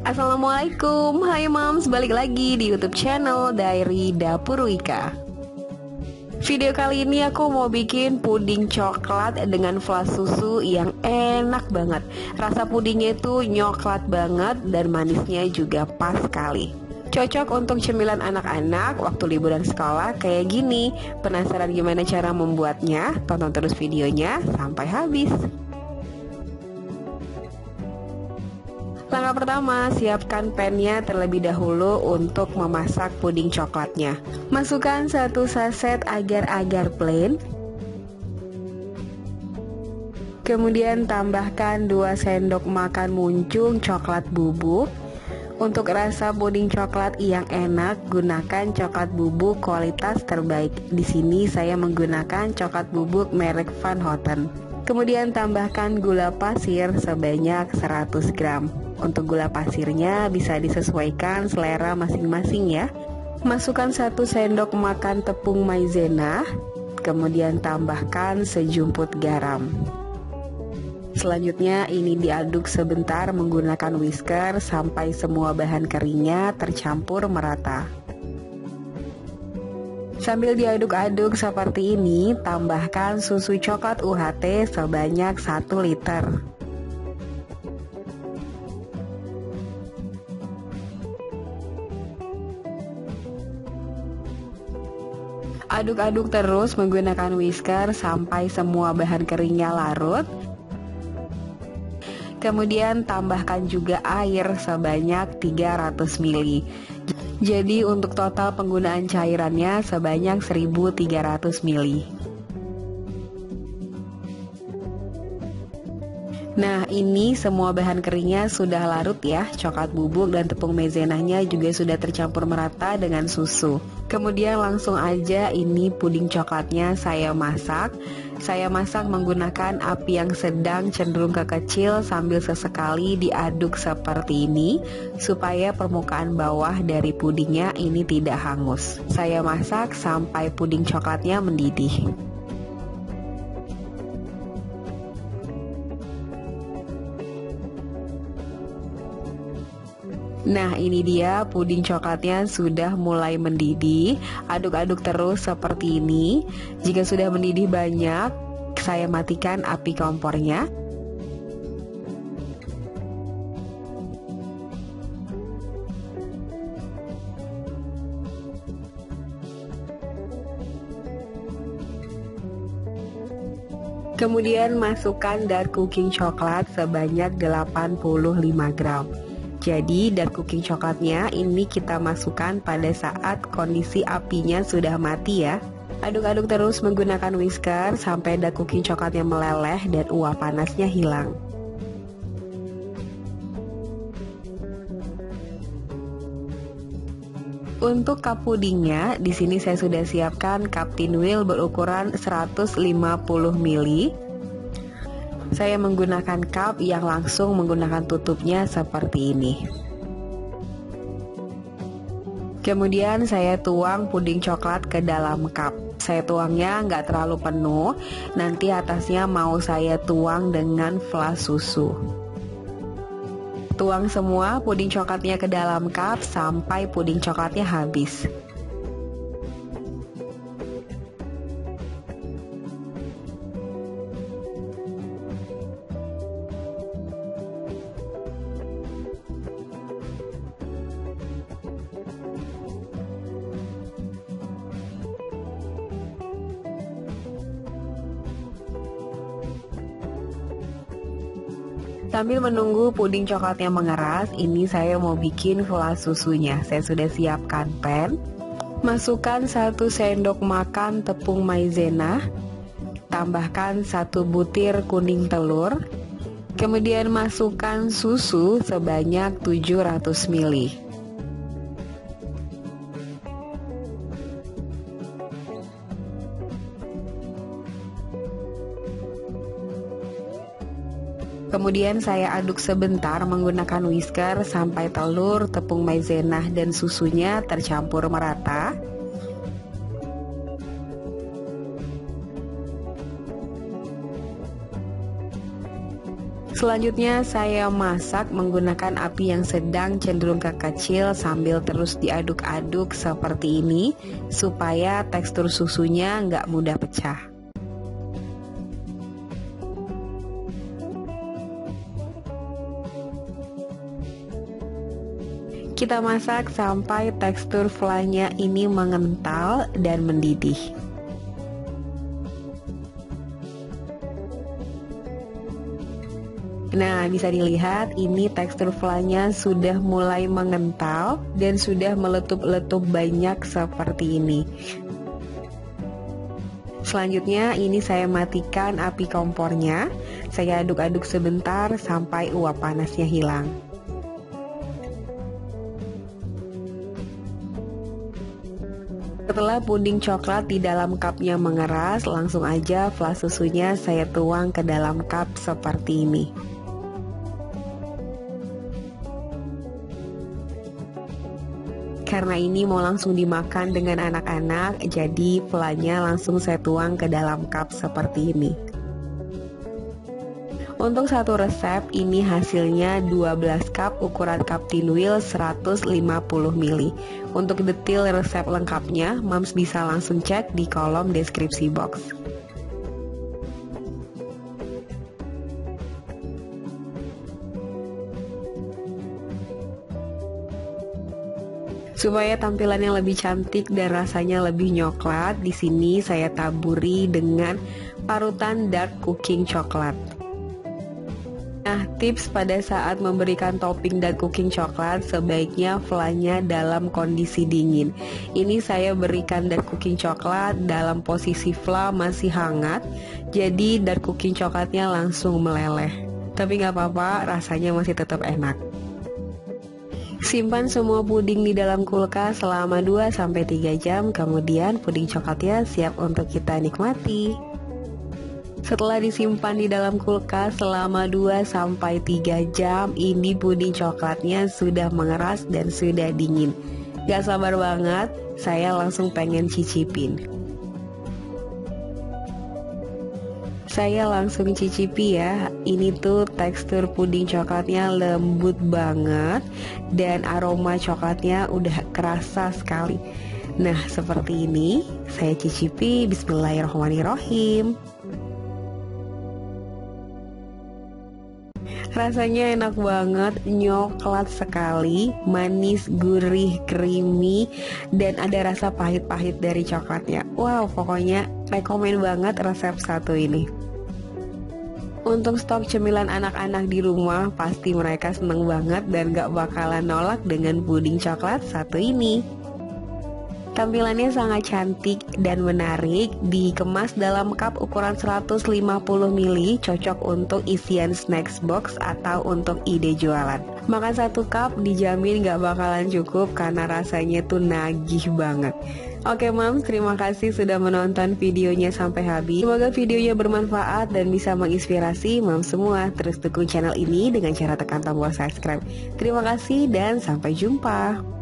Assalamualaikum, hai moms, balik lagi di YouTube channel Diary Dapur Wika. Video kali ini aku mau bikin puding coklat dengan flas susu yang enak banget. Rasa pudingnya itu nyoklat banget dan manisnya juga pas sekali. Cocok untuk cemilan anak-anak waktu liburan sekolah kayak gini. Penasaran gimana cara membuatnya? Tonton terus videonya sampai habis. Langkah pertama, siapkan pannya terlebih dahulu untuk memasak puding coklatnya. Masukkan 1 saset agar-agar plain. Kemudian tambahkan 2 sendok makan muncung coklat bubuk. Untuk rasa puding coklat yang enak, gunakan coklat bubuk kualitas terbaik. Di sini saya menggunakan coklat bubuk merek Van Houten. Kemudian tambahkan gula pasir sebanyak 100 gram. Untuk gula pasirnya bisa disesuaikan selera masing-masing ya. Masukkan 1 sendok makan tepung maizena. Kemudian tambahkan sejumput garam. Selanjutnya ini diaduk sebentar menggunakan whisker sampai semua bahan keringnya tercampur merata. Sambil diaduk-aduk seperti ini, tambahkan susu coklat UHT sebanyak 1 liter. Aduk-aduk terus menggunakan whisker sampai semua bahan keringnya larut. Kemudian tambahkan juga air sebanyak 300 ml. Jadi untuk total penggunaan cairannya sebanyak 1300 ml. Nah, ini semua bahan keringnya sudah larut ya. Coklat bubuk dan tepung maizenanya juga sudah tercampur merata dengan susu. Kemudian langsung aja ini puding coklatnya saya masak. Saya masak menggunakan api yang sedang cenderung ke kecil sambil sesekali diaduk seperti ini supaya permukaan bawah dari pudingnya ini tidak hangus. Saya masak sampai puding coklatnya mendidih. Nah, ini dia puding coklatnya sudah mulai mendidih. Aduk-aduk terus seperti ini. Jika sudah mendidih banyak, saya matikan api kompornya. Kemudian masukkan dark cooking coklat sebanyak 85 gram. Jadi dark cooking coklatnya ini kita masukkan pada saat kondisi apinya sudah mati ya. Aduk-aduk terus menggunakan whisker sampai dark cooking coklatnya meleleh dan uap panasnya hilang. Untuk cup pudingnya, di sini saya sudah siapkan cup tin wheel berukuran 150 ml. Saya menggunakan cup yang langsung menggunakan tutupnya seperti ini. Kemudian saya tuang puding coklat ke dalam cup. Saya tuangnya nggak terlalu penuh, nanti atasnya mau saya tuang dengan flas susu. Tuang semua puding coklatnya ke dalam cup sampai puding coklatnya habis. Sambil menunggu puding coklatnya mengeras, ini saya mau bikin flas susunya. Saya sudah siapkan pan. Masukkan 1 sendok makan tepung maizena. Tambahkan 1 butir kuning telur. Kemudian masukkan susu sebanyak 700 ml. Kemudian saya aduk sebentar menggunakan whisker sampai telur, tepung maizena dan susunya tercampur merata. Selanjutnya saya masak menggunakan api yang sedang cenderung ke kecil sambil terus diaduk-aduk seperti ini supaya tekstur susunya nggak mudah pecah. Kita masak sampai tekstur flanya ini mengental dan mendidih. Nah, bisa dilihat ini tekstur flanya sudah mulai mengental dan sudah meletup-letup banyak seperti ini. Selanjutnya ini saya matikan api kompornya. Saya aduk-aduk sebentar sampai uap panasnya hilang. Setelah puding coklat di dalam cupnya mengeras, langsung aja flas susunya saya tuang ke dalam cup seperti ini. Karena ini mau langsung dimakan dengan anak-anak, jadi flanya langsung saya tuang ke dalam cup seperti ini. Untuk satu resep ini hasilnya 12 cup ukuran cup tin wheel 150 ml. Untuk detail resep lengkapnya, Moms bisa langsung cek di kolom deskripsi box. Supaya tampilannya lebih cantik dan rasanya lebih nyoklat, di sini saya taburi dengan parutan dark cooking coklat. Nah, tips pada saat memberikan topping dark cooking coklat, sebaiknya flanya dalam kondisi dingin. Ini saya berikan dark cooking coklat dalam posisi fla masih hangat, jadi dark cooking coklatnya langsung meleleh. Tapi nggak apa-apa, rasanya masih tetap enak. Simpan semua puding di dalam kulkas selama 2-3 jam, kemudian puding coklatnya siap untuk kita nikmati. Setelah disimpan di dalam kulkas selama 2-3 jam, ini puding coklatnya sudah mengeras dan sudah dingin. Gak sabar banget, saya langsung pengen cicipin. Saya langsung cicipi ya. Ini tuh tekstur puding coklatnya lembut banget dan aroma coklatnya udah kerasa sekali. Nah, seperti ini saya cicipi. Bismillahirrahmanirrahim. Rasanya enak banget, nyoklat sekali, manis, gurih, creamy, dan ada rasa pahit-pahit dari coklatnya. Wow, pokoknya rekomen banget resep satu ini. Untuk stok cemilan anak-anak di rumah, pasti mereka seneng banget dan gak bakalan nolak dengan puding coklat satu ini. Tampilannya sangat cantik dan menarik, dikemas dalam cup ukuran 150 ml, cocok untuk isian snacks box atau untuk ide jualan. Makan satu cup dijamin gak bakalan cukup karena rasanya tuh nagih banget. Oke Moms, terima kasih sudah menonton videonya sampai habis. Semoga videonya bermanfaat dan bisa menginspirasi Moms semua. Terus dukung channel ini dengan cara tekan tombol subscribe. Terima kasih dan sampai jumpa.